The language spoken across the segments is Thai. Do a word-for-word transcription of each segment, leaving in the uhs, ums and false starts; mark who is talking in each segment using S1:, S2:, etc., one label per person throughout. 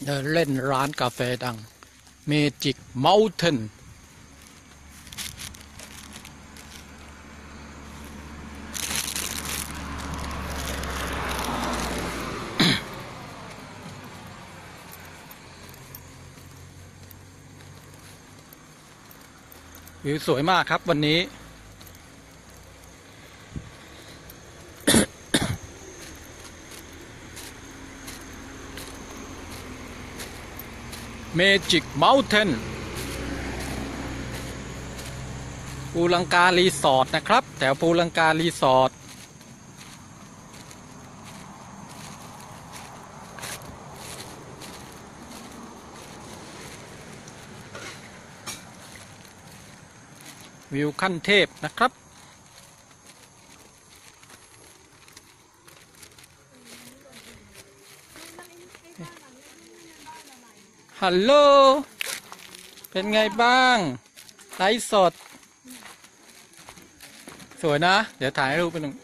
S1: เดินเล่นร้านกาแฟดัง Magic Mountain วิวสวยมากครับวันนี้Magic Mountain ภูลังการีสอร์ทนะครับแถวภูลังการีสอร์ทวิวขั้นเทพนะครับฮัลโหลเป็นไงบ้างไลฟ์สดสวยนะเดี๋ยวถ่ายรูปไปหนึ่ง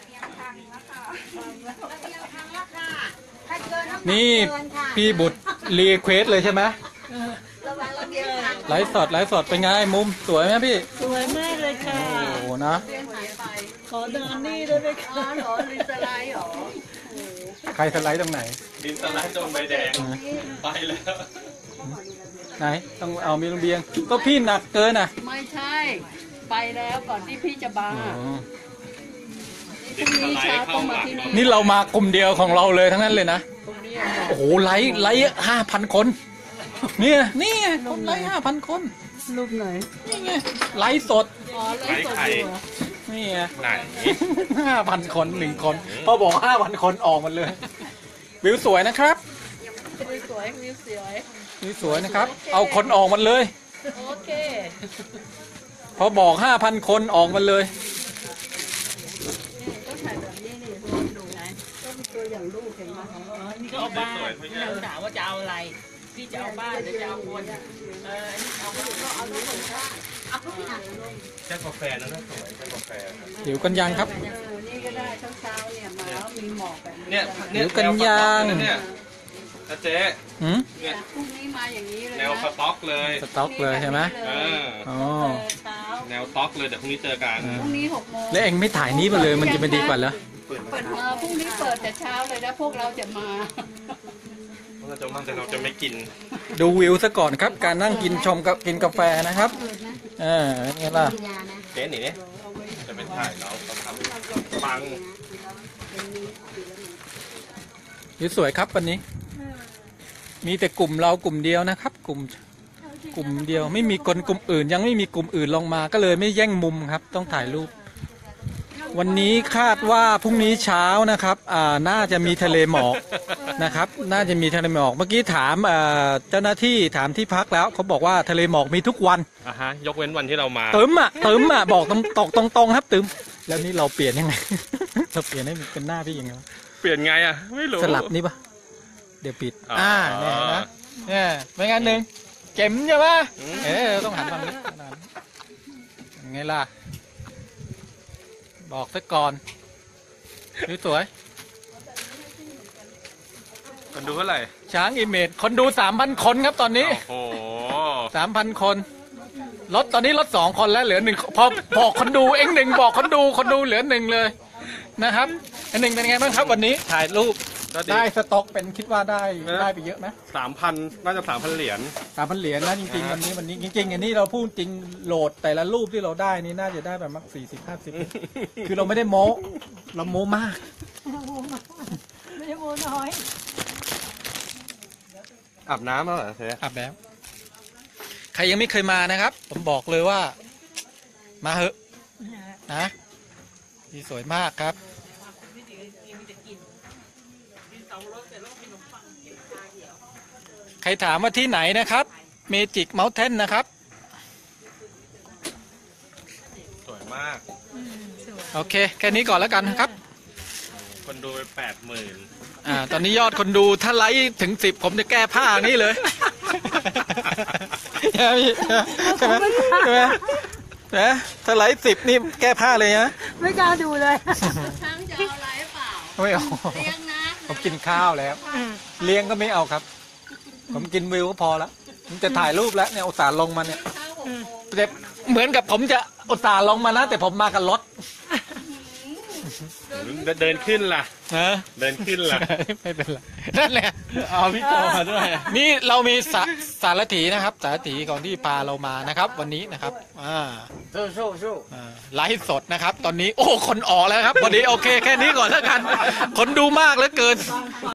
S1: นี่พี่บุตรรีเควสเลยใช่ไหมไลฟ์สดไลฟ์สดเป็นไงมุมสวยไหมพี่
S2: สวยมากเลยค่ะ
S1: โอ้นะ
S2: ขอเดินนี่ได้ไหมคะขอลินสไลด์หรอ
S1: ใครสไลด์ตรงไหน
S3: ดินสไลด์ตรงใบแดงไปแล้ว
S1: ไหนต้องเอามีระเบียงก็พี่หนักเกินอ่ะ
S2: ไม่ใช่ไปแล้วก่อนที่พี่จะบ้า
S3: ดินสไลด์เข้ามาที่นี่
S1: นี่เรามากลุ่มเดียวของเราเลยทั้งนั้นเลยนะโอ้โหไลฟ์ไลฟ์ห้าพันคนเนี่ยนี่ไงคนไลฟ์ห้าพันคน
S2: รูปไหน
S1: นี่ไงไลฟ์สด
S2: อ๋อไลฟ์สด
S1: นี่ไง
S3: ไหน
S1: ห้าพันคนหนึ่งคนพอบอกห้าพันคนออกมาเลยวิวสวยนะครับ
S2: วิวสวยวิวสวย
S1: วิวสวยนะครับเอาคนออกมาเลย
S2: โอเค
S1: พอบอกห้าพันคนออกมาเลย
S2: ก็ถ่ายแบบนี้นี่ดูไงก็มีตัวอย่างลูกเห็นไหมนี่ก็เอาบ้านยังถามว่าจะเอาอะไรพี่จะเอาบ้านหรือจะเอาคนเออเอาก็เอาลูกคนละเอาทุกอย่าง
S3: เจ้ากาแฟนั่นน่ะสวยเจ้ากาแฟ
S1: หิวกันยังครับ
S2: นี่ก็ได้เช้าๆเนี่ยมาแล้วมีหมอกแบบ
S3: นี้เนี่ย
S1: หิวกันยัง
S3: เนี่ยนะเจ๊
S2: เนี่ยพรุ่งนี้มาอย่างนี้เลย
S3: แนวสต็อกเลย
S1: สต็อกเลยใช่ไหม
S3: อ๋อแนวสต็อกเลยเดี๋ยวพรุ่งนี้เจอกัน
S2: พรุ่งนี้หกโมง
S1: แล้วเองไม่ถ่ายนี้มาเลยมันจะไม่ดีกว่าเหรอ
S2: เปิดพรุ่งนี้เปิดแต่เช้าเลยนะพวกเราจะมา
S3: เราจะมาแต่เราจะไม่กิน
S1: ดูวิวซะก่อนครับการนั่งกินชมกับกินกาแฟนะครับเออนี่ล่ะ
S3: เจ๊หนีเนี่ยจะเป็นถ่ายเราต้องทำปัง
S1: วิวสวยครับวันนี้มีแต่กลุ่มเรากลุ่มเดียวนะครับกลุ่มกลุ่มเดียวไม่มีคนกลุ่มอื่นยังไม่มีกลุ่มอื่นลงมาก็เลยไม่แย่งมุมครับต้องถ่ายรูปวันนี้คาดว่าพรุ่งนี้เช้านะครับอ่าน่าจะมีทะเลหมอกนะครับน่าจะมีทะเลหมอกเมื่อกี้ถามเจ้าหน้าที่ถามที่พักแล้วเขาบอกว่าทะเลหมอกมีทุกวัน
S3: อ่ะฮะยกเว้นวันที่เรามา
S1: เติมอ่ะเติมอ่ะบอกตรงตรงตรงครับเติมแล้วนี่เราเปลี่ยนยังไงเราเปลี่ยนให้เป็นหน้าพี่ยังไง
S3: เปลี่ยนไงอ่ะไม่รู้
S1: สลับนี่ปะเดี๋ยวปิดอ่าเนี่ยนะเนี่ยไม่งั้นหนึ่งเก็มใช่ปะเออต้องหันฝั่งนี้ยังไงล่ะบอกซะก่อนดูสวย
S3: คนดูเท่าไหร่
S1: ช้างอิเมจคนดูสามพันคนครับตอนนี้
S3: โอ้
S1: สามพันคนลดตอนนี้ลดสองคนแล้วเหลือหนึ่งพอบอกคนดูเอ็งหนึ่งบอกคนดูคนดูเหลือหนึ่งเลยนะครับอันหนึ่งเป็นไงบ้างครับวันนี้ถ่ายรูปได้สต็อกเป็นคิดว่าได้ได้ไปเยอะไหม
S3: สามพันน่าจะสามพันเหรียญ
S1: สามพันเหรียญนะจริงๆวันนี้วันนี้จริงๆอันนี้เราพูดจริงโหลดแต่ละรูปที่เราได้นี่น่าจะได้แบบมักสี่สิบห้าสิบคือเราไม่ได้โม้เราโม้มาก
S2: ไม่ได้โม้น้อย
S3: อาบน้ำแล้วเหรอเจ๊
S1: อาบแล้วใครยังไม่เคยมานะครับผมบอกเลยว่ามาเหอะนะที่สวยมากครับใครถามว่าที่ไหนนะครับเมจิกเมาน์เทนนะครับ
S3: สวยมาก
S1: โอเคแค่นี้ก่อนแล้วกันนะครับ
S3: คนดูไปแปดหมื่น
S1: อ่าตอนนี้ยอดคนดูถ้าไลค์ถึงสิบผมจะแก้ผ้านี่เลยใช่ไหมใช่ไหมใช่ไหมนะถ้าไลค์สิบนี่แก้ผ้าเลยนะ
S2: ไม่กล้าดูเลย
S1: ช้างจะเอาไลค์เปล่าไม่เอาเลี้ยงนะผมกินข้าวแล้วเลี้ยงก็ไม่เอาครับผมกินวิวก็พอแล้วผมจะถ่ายรูปแล้วเนี่ยอุตส่าห์ลงมาเนี่ยแต่เหมือนกับผมจะอุตส่าห์ลงมานะแต่ผมมากับรถ
S3: เดินขึ้นล่ะ
S1: นะ
S3: เดินขึ้นล่ะ
S1: ไม่เป็นไรนั่นแหละ
S3: เอาพี่โจมาด้วย
S1: นี่เรามีสาสารถีนะครับ สารถีของที่พาเรามานะครับ วันนี้นะครับอ่า
S2: สู้สู้สู้
S1: อ่าไลฟ์สดนะครับ ตอนนี้โอ้คนออกแล้วครับวันนี้โอเคแค่นี้ก่อนแล้วกัน คนดูมากเหลือเกิน